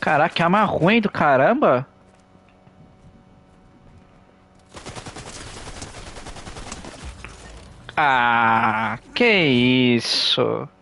Caraca, que arma ruim do caramba. Ah, que isso.